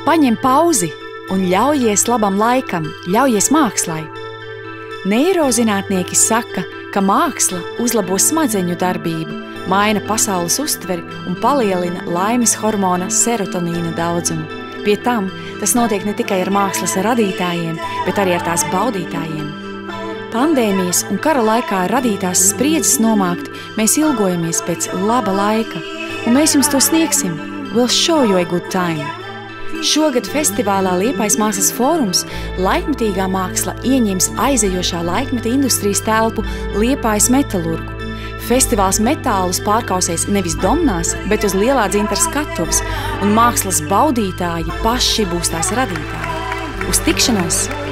Paņem pauzi un ļaujies labam laikam, ļaujies mākslai. Neirozinātnieki saka, ka māksla uzlabo smadzeņu darbību, maina pasaules uztveri un palielina laimes hormona serotonīna daudzumu. Pie tam tas notiek ne tikai ar mākslas radītājiem, bet arī ar tās baudītājiem. Pandēmijas un kara laikā radītās spriedzes nomākt, mēs ilgojamies pēc laba laika, un mēs jums to sniegsim. We'll show you a good time. Šogad festivālā Liepājas mākslas fórums laikmetīgā māksla ieņems aizejošā laikmeta industrijas telpu Liepājas metalurgu. Festivāls metālus pārkausēs nevis domnās, bet uz lielā dzintara skatuves, un mākslas baudītāji paši būs tās radītāji. Uz tikšanos!